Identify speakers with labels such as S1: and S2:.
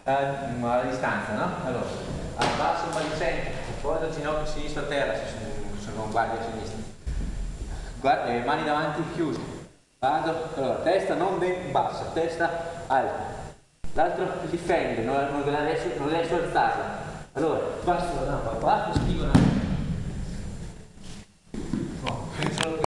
S1: alla distanza, no? Allora, abbasso il baricentro, poso il ginocchio sinistro a terra se non guardi a sinistra. Mani davanti chiuse. Vado, allora, testa non ben bassa, testa alta. L'altro difende, non riesco a alzarla. Allora, passo la rampa qua, schivo la rampa.